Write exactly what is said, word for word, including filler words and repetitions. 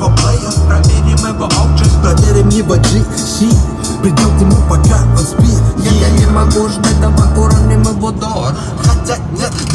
его плеер, проверим его оджи, проверим его джи. Придем к нему, пока он спит. Я, я не могу ждать, давай уроним его дор. Хотя нет,